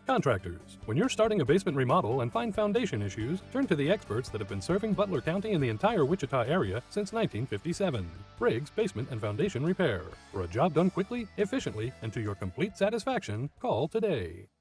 Contractors. When you're starting a basement remodel and find foundation issues, turn to the experts that have been serving Butler County and the entire Wichita area since 1957. Briggs Basement and Foundation Repair. For a job done quickly, efficiently, and to your complete satisfaction, call today.